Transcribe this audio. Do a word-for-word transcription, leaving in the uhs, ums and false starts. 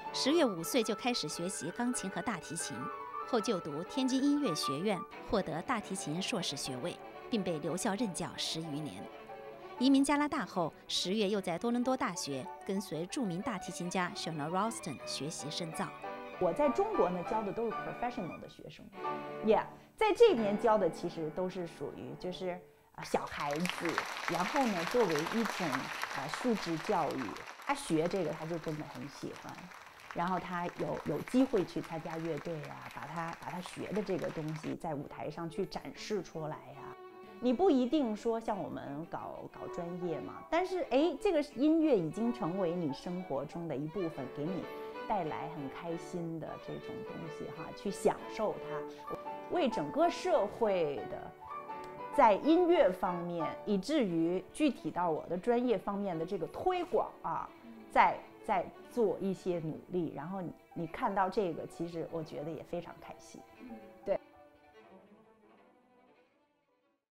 十月五岁就开始学习钢琴和大提琴，后就读天津音乐学院，获得大提琴硕士学位，并被留校任教十余年。移民加拿大后，十月又在多伦多大学跟随著名大提琴家 Shona Ralston 学习深造。 我在中国呢教的都是 professional 的学生 ，yeah， 在这边教的其实都是属于就是啊小孩子，然后呢作为一种啊素质教育，他学这个他就真的很喜欢，然后他有有机会去参加乐队啊，把他把他学的这个东西在舞台上去展示出来呀、啊。你不一定说像我们搞搞专业嘛，但是哎，这个音乐已经成为你生活中的一部分，给你带来很开心的这种东西哈，去享受它，为整个社会的在音乐方面，以至于具体到我的专业方面的这个推广啊，在在做一些努力，然后你你看到这个，其实我觉得也非常开心，对。